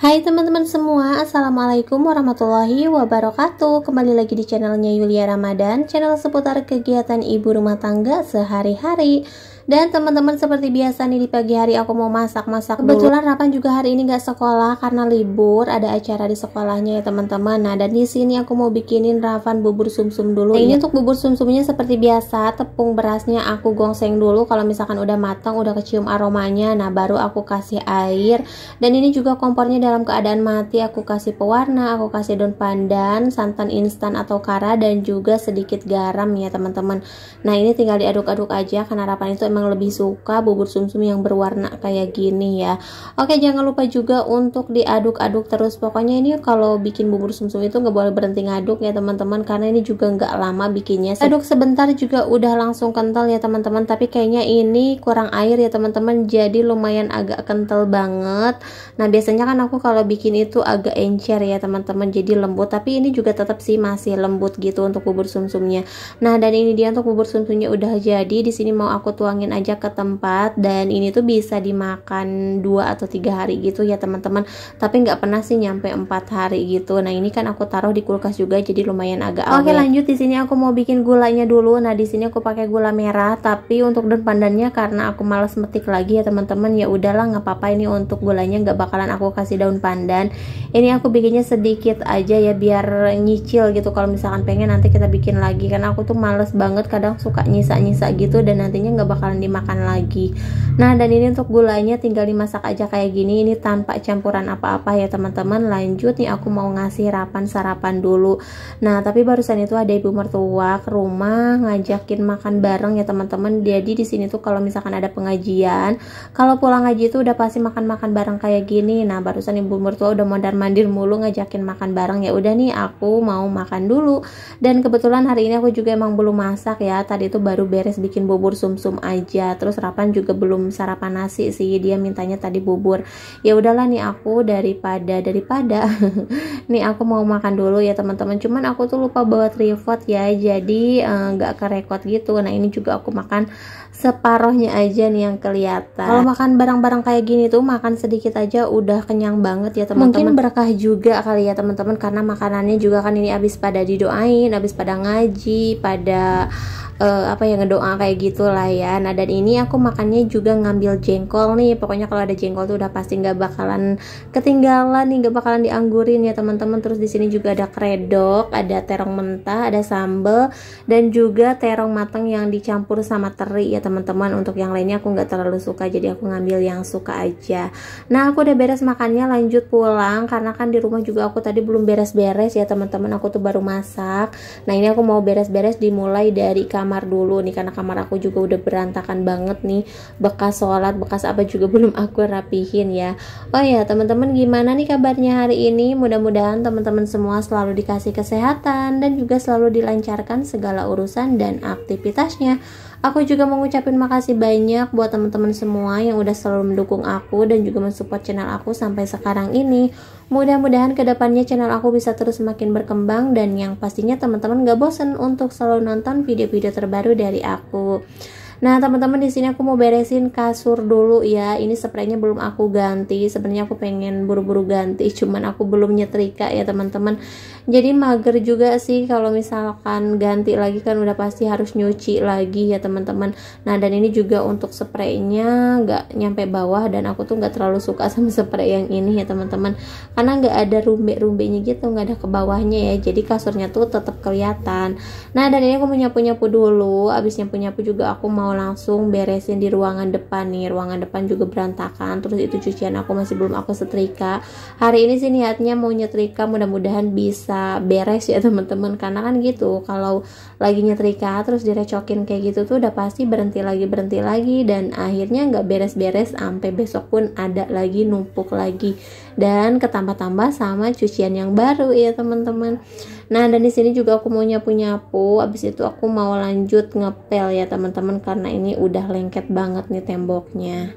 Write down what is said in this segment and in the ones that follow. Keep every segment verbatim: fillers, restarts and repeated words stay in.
Hai teman-teman semua, Assalamualaikum warahmatullahi wabarakatuh. Kembali lagi di channelnya Yulia Ramadan, channel seputar kegiatan ibu rumah tangga sehari-hari. Dan teman-teman, seperti biasa nih, di pagi hari aku mau masak-masak. Kebetulan Rapan juga hari ini gak sekolah karena libur, ada acara di sekolahnya ya teman-teman. Nah, dan di sini aku mau bikinin Rapan bubur sumsum dulu. Nah, ini untuk bubur sumsumnya seperti biasa, tepung berasnya aku gongseng dulu. Kalau misalkan udah matang, udah kecium aromanya, nah baru aku kasih air. Dan ini juga kompornya dalam keadaan mati, aku kasih pewarna, aku kasih daun pandan, santan instan atau kara, dan juga sedikit garam ya teman-teman. Nah, ini tinggal diaduk-aduk aja karena Rapan itu emang lebih suka bubur sumsum yang berwarna kayak gini ya. Oke, jangan lupa juga untuk diaduk-aduk terus. Pokoknya ini kalau bikin bubur sumsum itu nggak boleh berhenti ngaduk ya teman-teman, karena ini juga nggak lama bikinnya. Aduk sebentar juga udah langsung kental ya teman-teman, tapi kayaknya ini kurang air ya teman-teman, jadi lumayan agak kental banget. Nah, biasanya kan aku kalau bikin itu agak encer ya teman-teman, jadi lembut, tapi ini juga tetap sih masih lembut gitu untuk bubur sumsumnya. Nah, dan ini dia untuk bubur sumsumnya udah jadi. Di sini mau aku tuangin aja ke tempat, dan ini tuh bisa dimakan dua atau tiga hari gitu ya teman-teman, tapi nggak pernah sih nyampe empat hari gitu. Nah, ini kan aku taruh di kulkas juga, jadi lumayan agak awet. Oke, lanjut. Di sini aku mau bikin gulanya dulu. Nah, di sini aku pakai gula merah, tapi untuk daun pandannya karena aku males metik lagi ya teman-teman, ya udahlah nggak apa-apa, ini untuk gulanya nggak bakalan aku kasih daun pandan. Ini aku bikinnya sedikit aja ya, biar nyicil gitu. Kalau misalkan pengen nanti kita bikin lagi, karena aku tuh males banget, kadang suka nyisa-nyisa gitu dan nantinya nggak bakalan dimakan lagi. Nah, dan ini untuk gulanya tinggal dimasak aja kayak gini, ini tanpa campuran apa-apa ya teman-teman. Lanjut nih, aku mau ngasih Rapan sarapan dulu. Nah, tapi barusan itu ada ibu mertua ke rumah ngajakin makan bareng ya teman-teman. Jadi di sini tuh kalau misalkan ada pengajian, kalau pulang ngaji itu udah pasti makan-makan bareng kayak gini. Nah, barusan ibu mertua udah mondar-mandir mulu ngajakin makan bareng, ya udah nih aku mau makan dulu. Dan kebetulan hari ini aku juga emang belum masak ya, tadi itu baru beres bikin bubur sumsum aja. Terus Rapan juga belum sarapan nasi sih, dia mintanya tadi bubur. Ya udahlah nih, aku daripada daripada nih aku mau makan dulu ya teman-teman. Cuman aku tuh lupa bawa tripod ya, jadi nggak eh, kerekod gitu. Nah, ini juga aku makan separohnya aja nih yang kelihatan. Kalau makan barang-barang kayak gini tuh makan sedikit aja udah kenyang banget ya teman-teman. Mungkin berkah juga kali ya teman-teman, karena makanannya juga kan ini habis pada didoain, habis pada ngaji, pada Uh, apa yang ngedoa kayak gitulah ya. Nah, dan ini aku makannya juga ngambil jengkol nih. Pokoknya kalau ada jengkol tuh udah pasti nggak bakalan ketinggalan nih, nggak bakalan dianggurin ya teman-teman. Terus di sini juga ada kredok, ada terong mentah, ada sambal, dan juga terong matang yang dicampur sama teri ya teman-teman. Untuk yang lainnya aku nggak terlalu suka, jadi aku ngambil yang suka aja. Nah, aku udah beres makannya, lanjut pulang karena kan di rumah juga aku tadi belum beres-beres ya teman-teman. Aku tuh baru masak. Nah, ini aku mau beres-beres, dimulai dari kamar kamar dulu nih, karena kamar aku juga udah berantakan banget nih, bekas sholat, bekas apa juga belum aku rapihin ya. Oh ya teman-teman, gimana nih kabarnya hari ini? Mudah-mudahan teman-teman semua selalu dikasih kesehatan dan juga selalu dilancarkan segala urusan dan aktivitasnya. Aku juga mau ngucapin makasih banyak buat teman-teman semua yang udah selalu mendukung aku dan juga mensupport channel aku sampai sekarang ini. Mudah-mudahan kedepannya channel aku bisa terus semakin berkembang, dan yang pastinya teman-teman gak bosen untuk selalu nonton video-video terbaru dari aku. Nah, teman-teman, di sini aku mau beresin kasur dulu ya. Ini spraynya belum aku ganti. Sebenarnya aku pengen buru-buru ganti, cuman aku belum nyetrika ya teman-teman. Jadi mager juga sih kalau misalkan ganti lagi, kan udah pasti harus nyuci lagi ya teman-teman. Nah, dan ini juga untuk spraynya nggak nyampe bawah, dan aku tuh nggak terlalu suka sama spray yang ini ya teman-teman, karena nggak ada rumbe-rumbenya gitu, nggak ada ke bawahnya ya. Jadi kasurnya tuh tetap kelihatan. Nah, dan ini aku mau nyapu-nyapu dulu. Abis nyapu-nyapu juga aku mau langsung beresin di ruangan depan nih. Ruangan depan juga berantakan. Terus itu cucian aku masih belum aku setrika. Hari ini sih niatnya mau nyetrika, mudah-mudahan bisa beres ya teman-teman, karena kan gitu kalau lagi nyetrika terus direcokin kayak gitu tuh udah pasti berhenti lagi berhenti lagi, dan akhirnya nggak beres-beres sampai besok pun ada lagi numpuk lagi, dan ketambah-tambah sama cucian yang baru ya teman-teman. Nah, dan di sini juga aku mau nyapu-nyapu, abis itu aku mau lanjut ngepel ya teman-teman, karena ini udah lengket banget nih temboknya.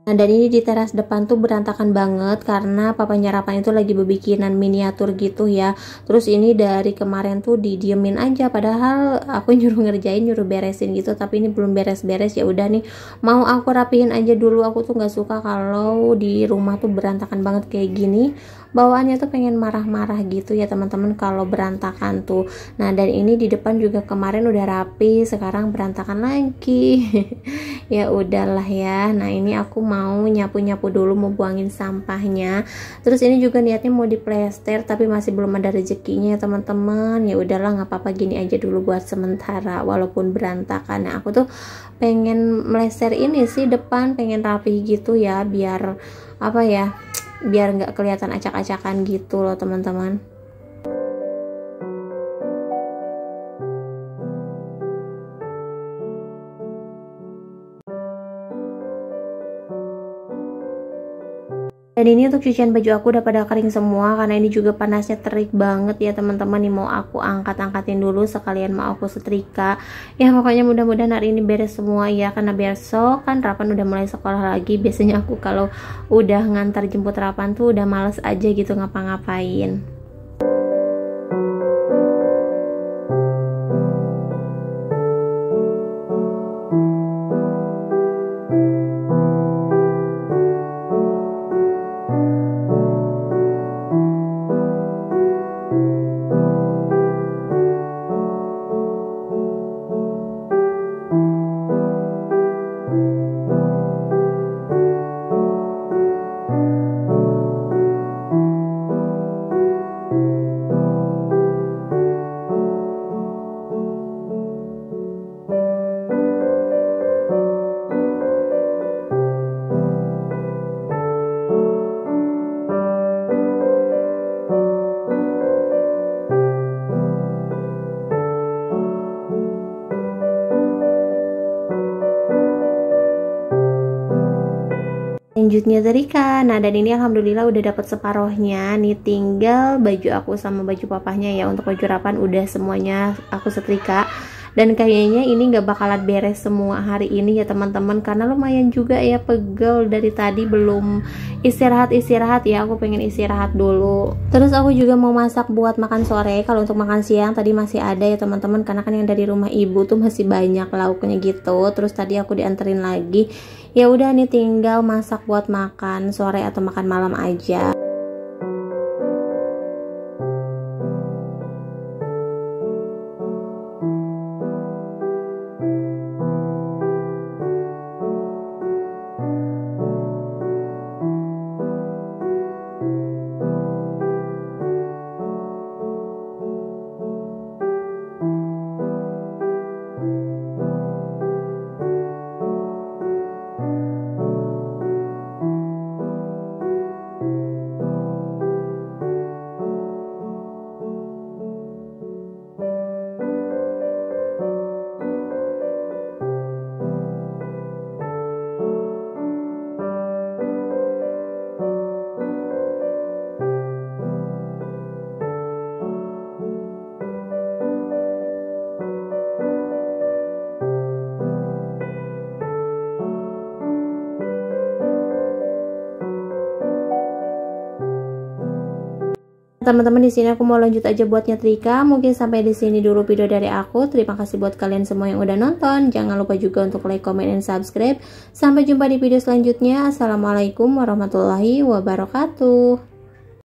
Nah, dan ini di teras depan tuh berantakan banget karena papanya Rapan itu lagi berbikinan miniatur gitu ya. Terus ini dari kemarin tuh didiemin aja, padahal aku nyuruh ngerjain, nyuruh beresin gitu, tapi ini belum beres-beres. Ya udah nih, mau aku rapihin aja dulu. Aku tuh nggak suka kalau di rumah tuh berantakan banget kayak gini. Bawaannya tuh pengen marah-marah gitu ya teman-teman kalau berantakan tuh. Nah, dan ini di depan juga kemarin udah rapi, sekarang berantakan lagi. Ya udahlah ya. Nah, ini aku mau nyapu-nyapu dulu, mau buangin sampahnya. Terus ini juga niatnya mau diplester tapi masih belum ada rezekinya ya teman-teman. Ya udahlah, nggak apa-apa, gini aja dulu buat sementara walaupun berantakan. Nah, aku tuh pengen meleser ini sih depan, pengen rapi gitu ya, biar apa ya, biar nggak kelihatan acak-acakan gitu loh teman-teman. Dan ini untuk cucian baju aku udah pada kering semua karena ini juga panasnya terik banget ya teman-teman. Nih mau aku angkat-angkatin dulu sekalian mau aku setrika. Ya pokoknya mudah-mudahan hari ini beres semua ya, karena besok kan Rapan udah mulai sekolah lagi. Biasanya aku kalau udah ngantar jemput Rapan tuh udah males aja gitu ngapa-ngapain. Lanjutnya setrika. Nah, dan ini alhamdulillah udah dapat separohnya. Nih tinggal baju aku sama baju papahnya ya. Untuk baju Rapan udah semuanya aku setrika. Dan kayaknya ini nggak bakalan beres semua hari ini ya teman-teman, karena lumayan juga ya pegel dari tadi belum istirahat-istirahat ya. Aku pengen istirahat dulu. Terus aku juga mau masak buat makan sore. Kalau untuk makan siang tadi masih ada ya teman-teman, karena kan yang dari rumah ibu tuh masih banyak lauknya gitu. Terus tadi aku dianterin lagi. Ya udah nih tinggal masak buat makan sore atau makan malam aja. Teman-teman, di sini aku mau lanjut aja buat nyetrika. Mungkin sampai di sini dulu video dari aku. Terima kasih buat kalian semua yang udah nonton. Jangan lupa juga untuk like, comment, dan subscribe. Sampai jumpa di video selanjutnya. Assalamualaikum warahmatullahi wabarakatuh.